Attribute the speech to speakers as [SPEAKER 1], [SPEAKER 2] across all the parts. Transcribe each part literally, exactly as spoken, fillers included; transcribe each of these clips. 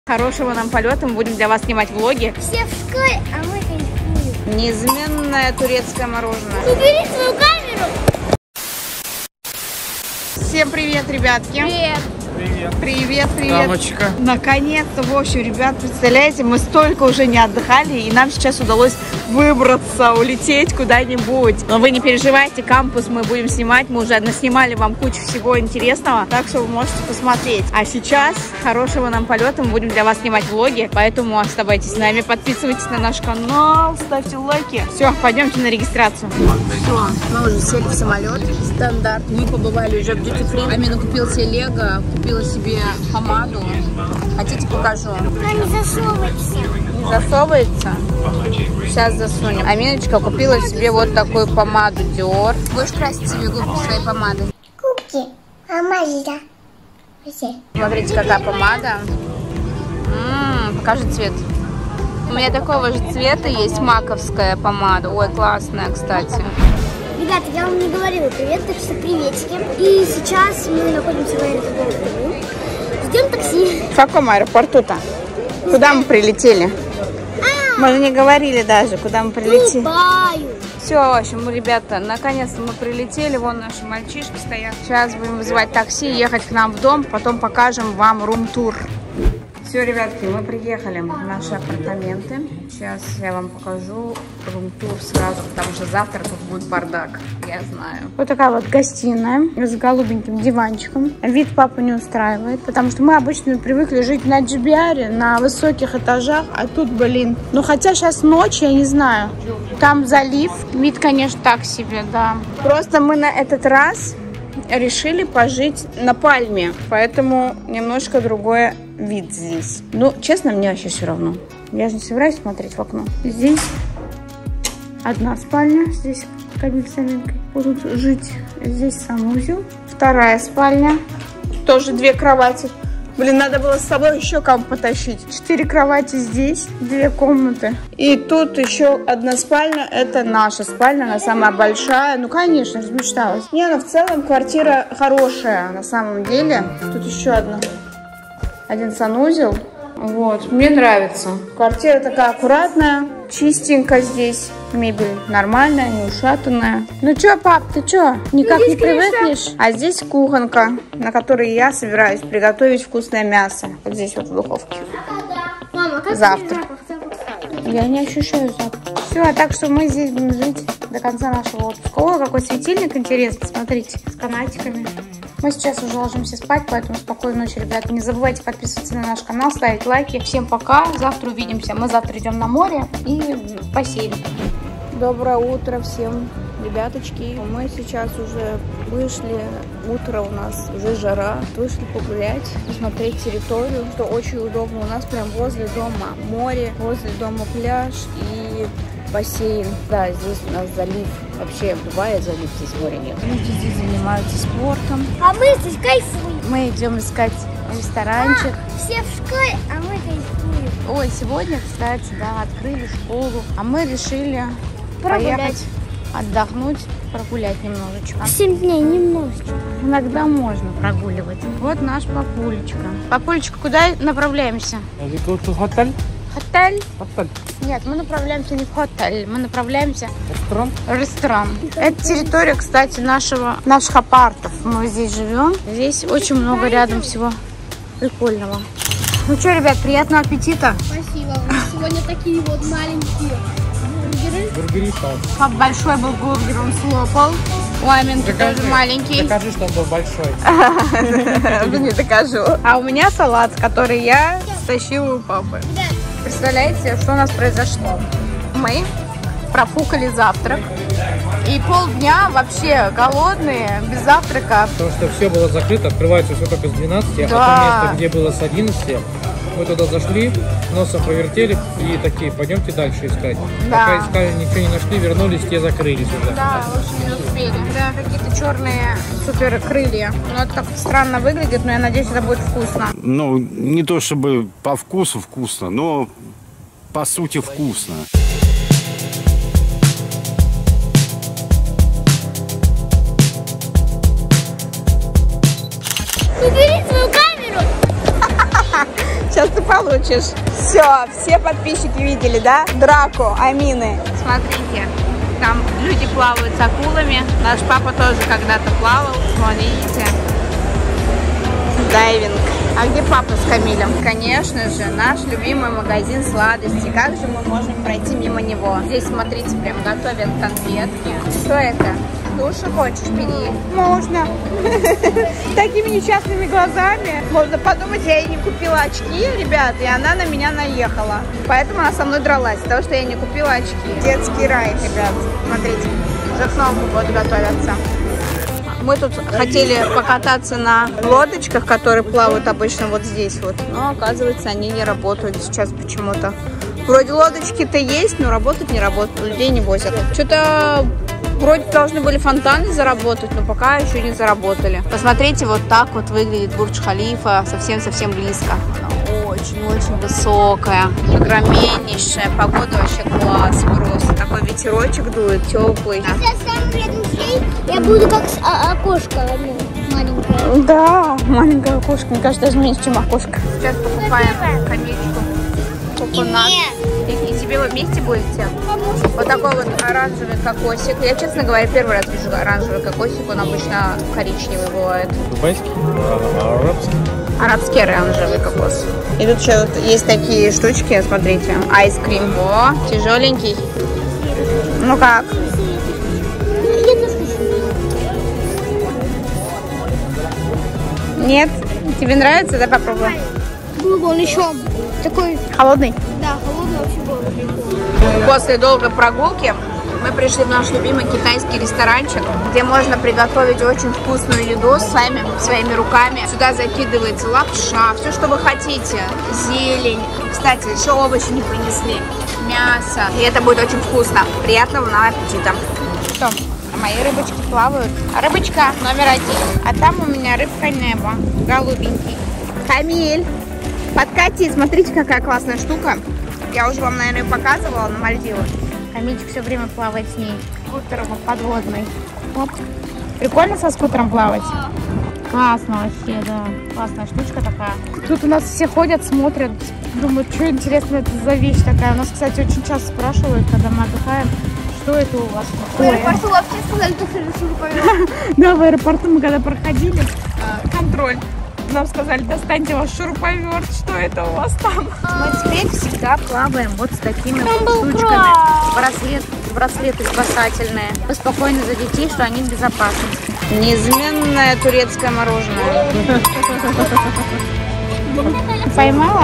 [SPEAKER 1] Хорошего нам полета, мы будем для вас снимать влоги.
[SPEAKER 2] Все в школе, а мы кайфуем.
[SPEAKER 1] Неизменное турецкое мороженое.
[SPEAKER 2] Убери свою камеру.
[SPEAKER 1] Всем привет, ребятки.
[SPEAKER 2] Привет.
[SPEAKER 3] Привет.
[SPEAKER 1] Привет, привет.
[SPEAKER 3] Дамочка.
[SPEAKER 1] Наконец-то, в общем, ребят, представляете, мы столько уже не отдыхали, и нам сейчас удалось выбраться, улететь куда-нибудь. Но вы не переживайте, кампус мы будем снимать, мы уже наснимали вам кучу всего интересного, так что вы можете посмотреть. А сейчас хорошего нам полета, мы будем для вас снимать влоги, поэтому оставайтесь с нами, подписывайтесь на наш канал, ставьте лайки. Все, пойдемте на регистрацию. Все, мы уже сели в самолет, стандарт, мы побывали уже в Duty Free. Амина купила себе лего, купила себе помаду. Хотите, покажу?
[SPEAKER 2] Она не засовывается.
[SPEAKER 1] Не засовывается? Сейчас засунем. Аминочка купила себе вот такую помаду Dior. Будешь красить себе губки своей помадой?
[SPEAKER 2] Губки. Помада.
[SPEAKER 1] Смотрите, какая помада. М-м, покажи цвет. У меня такого же цвета есть маковская помада. Ой, классная, кстати.
[SPEAKER 2] Ребята, я вам не говорила привет, так что приветики. И сейчас мы находимся в аэропорту. Ждем такси.
[SPEAKER 1] В каком аэропорту-то? Куда мы прилетели? Мы же не говорили даже, куда мы прилетели.
[SPEAKER 2] Дубаю.
[SPEAKER 1] Все, в общем, мы, ребята, наконец-то мы прилетели. Вон наши мальчишки стоят. Сейчас будем вызывать такси, ехать к нам в дом. Потом покажем вам рум-тур. Все, ребятки, мы приехали в наши апартаменты. Сейчас я вам покажу рум-тур сразу, потому что завтра тут будет бардак, я знаю. Вот такая вот гостиная с голубеньким диванчиком. Вид папу не устраивает, потому что мы обычно привыкли жить на Джибиаре, на высоких этажах, а тут, блин. Ну, хотя сейчас ночь, я не знаю. Там залив. Вид, конечно, так себе, да. Просто мы на этот раз решили пожить на Пальме, поэтому немножко другой вид здесь. Ну, честно, мне вообще все равно. Я же не собираюсь смотреть в окно. Здесь одна спальня, здесь Камиль с Алинкой будут жить. Здесь санузел. Вторая спальня, тоже две кровати. Блин, надо было с собой еще кому потащить. Четыре кровати здесь, две комнаты. И тут еще одна спальня. Это наша спальня, она самая большая. Ну, конечно, размечталась. Не, ну в целом квартира хорошая на самом деле. Тут еще одна. Один санузел. Вот, мне нравится. Квартира такая аккуратная, чистенькая здесь. Мебель нормальная, не ушатанная. Ну чё, пап, ты чё? Никак ну, здесь, не привыкнешь? Конечно. А здесь кухонка, на которой я собираюсь приготовить вкусное мясо. Вот здесь вот в духовке.
[SPEAKER 2] Мама, как
[SPEAKER 1] завтра.
[SPEAKER 2] Запах, запах?
[SPEAKER 1] Я не ощущаю запах. Все, а так что мы здесь будем жить до конца нашего отпуска. О, какой светильник интересный, смотрите, с канатиками. Мы сейчас уже ложимся спать, поэтому спокойной ночи, ребята. Не забывайте подписываться на наш канал, ставить лайки. Всем пока, завтра увидимся. Мы завтра идем на море и в бассейн. Доброе утро всем, ребяточки. Мы сейчас уже вышли, утро у нас, уже жара. Вышли погулять, посмотреть территорию, что очень удобно. У нас прям возле дома море, возле дома пляж и бассейн. Да, здесь у нас залив. Вообще, в Дубае залив, здесь моря нет. Люди здесь занимаются спортом.
[SPEAKER 2] А мы здесь кайфуем.
[SPEAKER 1] Мы идем искать ресторанчик.
[SPEAKER 2] А, все в школе, а мы кайфуем.
[SPEAKER 1] Ой, сегодня, кстати, да, открыли школу. А мы решили
[SPEAKER 2] прогулять,
[SPEAKER 1] поехать, отдохнуть, прогулять немножечко.
[SPEAKER 2] Семь дней, немножечко.
[SPEAKER 1] Иногда можно прогуливать. Вот наш папулечка. Папулечка, куда направляемся?
[SPEAKER 3] Хотель?
[SPEAKER 1] Хотель?
[SPEAKER 3] Хотель.
[SPEAKER 1] Нет, мы направляемся не в хотель, мы направляемся
[SPEAKER 3] Ресторан?
[SPEAKER 1] в ресторан. Это территория, кстати, нашего, наших апартов. Мы здесь живем. Здесь очень много рядом всего прикольного. Ну что, ребят, приятного аппетита.
[SPEAKER 2] Спасибо. Сегодня такие вот маленькие бургеры.
[SPEAKER 3] Бургеры.
[SPEAKER 1] Пап большой был бургер, он слопал. У Аминки тоже маленький.
[SPEAKER 3] Докажи, что он был большой.
[SPEAKER 1] Не докажу. А у меня салат, который я стащила у папы. Представляете, что у нас произошло? Мы профукали завтрак. И полдня вообще голодные, без завтрака.
[SPEAKER 3] Потому что все было закрыто, открывается все только с двенадцати.
[SPEAKER 1] Да.
[SPEAKER 3] А то место, где было с одиннадцати, мы туда зашли, носом повертели и такие, пойдемте дальше искать.
[SPEAKER 1] Да.
[SPEAKER 3] Пока искали, ничего не нашли, вернулись, те закрылись уже.
[SPEAKER 1] Да, лучше не успели. Да, какие-то черные супер крылья. Ну, это как-то странно выглядит, но я надеюсь, это будет вкусно.
[SPEAKER 4] Ну, не то чтобы по вкусу вкусно, но по сути вкусно.
[SPEAKER 2] Убери свою камеру!
[SPEAKER 1] Сейчас ты получишь. Все, все подписчики видели, да? Драку Амины. Смотрите, там люди плавают с акулами. Наш папа тоже когда-то плавал. Вон, видите? Дайвинг. А где папа с Камилем? Конечно же, наш любимый магазин сладостей. Как же мы можем пройти мимо него? Здесь, смотрите, прям готовят конфетки. Что это? Душу хочешь, бери? Можно. Такими несчастными глазами. Можно подумать, я ей не купила очки, ребят, и она на меня наехала. Поэтому она со мной дралась, потому что я не купила очки. Детский рай, ребят. Смотрите, уже к Новому году готовятся. Мы тут хотели покататься на лодочках, которые плавают обычно вот здесь вот. Но, оказывается, они не работают сейчас почему-то. Вроде лодочки-то есть, но работать не работают, людей не возят. Что-то вроде должны были фонтаны заработать, но пока еще не заработали. Посмотрите, вот так вот выглядит Бурдж-Халифа совсем-совсем близко. Она очень-очень высокая, огромнейшая. Погода вообще класс просто. Такой ветерочек дует, теплый.
[SPEAKER 2] Если я стану рядом с ней, я буду как с, а, окошко ну, маленькое.
[SPEAKER 1] Да, маленькое окошко. Мне кажется, даже меньше, чем окошко. Сейчас покупаем камечку. Коконат. И, и тебе вы вместе будете? Вот такой вот оранжевый кокосик. Я, честно говоря, первый раз вижу оранжевый кокосик. Он обычно коричневый бывает.
[SPEAKER 3] Дубайский, а арабский.
[SPEAKER 1] Арабский оранжевый кокос. И тут еще вот есть такие штучки, смотрите. Айскрим. О, тяжеленький. Ну как? Нет? Тебе нравится? Да, попробуй.
[SPEAKER 2] Был он еще такой...
[SPEAKER 1] Холодный?
[SPEAKER 2] Да, холодный вообще был.
[SPEAKER 1] После долгой прогулки мы пришли в наш любимый китайский ресторанчик, где можно приготовить очень вкусную еду сами, своими руками. Сюда закидывается лапша, все, что вы хотите. Зелень. Кстати, еще овощи не принесли. Мясо. И это будет очень вкусно. Приятного нам аппетита. Что? Мои рыбочки плавают. Рыбочка номер один. А там у меня рыбка небо. Голубенький. Камиль, подкати. Смотрите, какая классная штука. Я уже вам, наверное, показывала на Мальдивах. Камильчик все время плавает с ней. Скутер подводный. Оп. Прикольно со скутером плавать? Классно вообще, да. Классная штучка такая. Тут у нас все ходят, смотрят. Думают, что интересно это за вещь такая. У нас, кстати, очень часто спрашивают, когда мы отдыхаем, что это у вас
[SPEAKER 2] В
[SPEAKER 1] такое.
[SPEAKER 2] аэропорту вообще сказали, что это шуруповерт.
[SPEAKER 1] Да, в аэропорту мы когда проходили контроль, нам сказали, достаньте ваш шуруповерт, что это у вас там. Мы теперь всегда плаваем вот с такими вот штучками. Браслет, браслеты спасательные. Вы спокойны за детей, что они в безопасности. Неизменное турецкое мороженое. Поймала?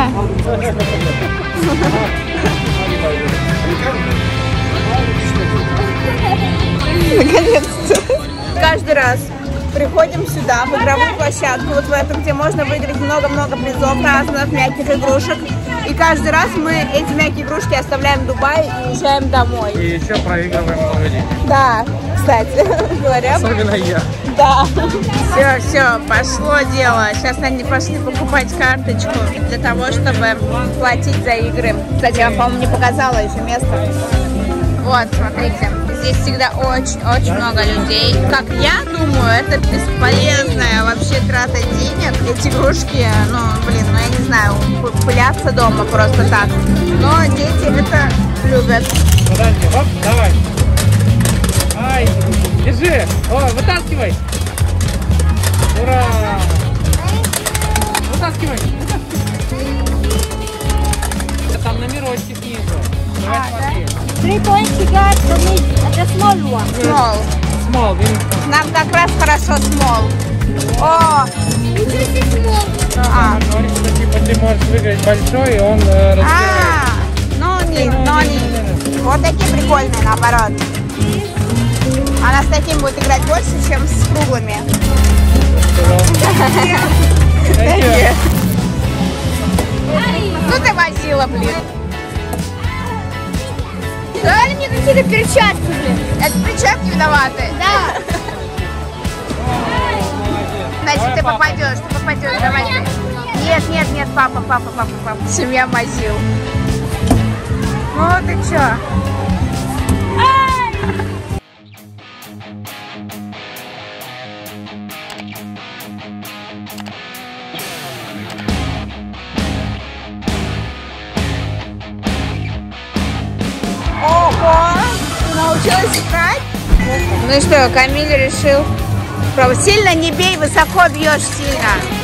[SPEAKER 1] Наконец-то. Каждый раз приходим сюда, в игровую площадку, вот в эту, где можно выиграть много-много призов разных мягких игрушек. И каждый раз мы эти мягкие игрушки оставляем в Дубае и уезжаем домой.
[SPEAKER 3] И еще проигрываем много денег.
[SPEAKER 1] Да, кстати, говоря.
[SPEAKER 3] Особенно я.
[SPEAKER 1] Да. Все, все, пошло дело. Сейчас они пошли покупать карточку для того, чтобы платить за игры. Кстати, я вам, по-моему, не показала еще место. Вот, смотрите. Здесь всегда очень-очень много людей. Как я думаю, это бесполезная вообще трата денег. Эти игрушки, ну, блин, ну я не знаю, пыляться дома просто так. Но дети это любят.
[SPEAKER 3] Подожди, оп, давай. Ай, держи. О, вытаскивай. Ура. Вытаскивай. Там номерочки снизу. Давай смотри.
[SPEAKER 2] Three points you got for me. Это small one.
[SPEAKER 1] Small.
[SPEAKER 3] Small, видишь?
[SPEAKER 1] Нам как раз хорошо small. О!
[SPEAKER 2] Ничего себе small.
[SPEAKER 1] А,
[SPEAKER 3] Говорит, что типа ты можешь выиграть большой, и он э, разделяет.
[SPEAKER 1] а, ну не, но не. Вот такие прикольные, наоборот. Она с таким будет играть больше, чем с круглыми. Такие. Ну ты возила, блин.
[SPEAKER 2] Дали мне какие-то перчатки, блин.
[SPEAKER 1] Это перчатки виноваты.
[SPEAKER 2] Да.
[SPEAKER 1] Значит, ты попадешь, ты попадешь. Давай. Нет, нет, нет, папа, папа, папа, папа. Семья Мазил. Ну ты чё? Получилось играть? Ну и что, Камиль решил. Сильно не бей, высоко бьешь сильно.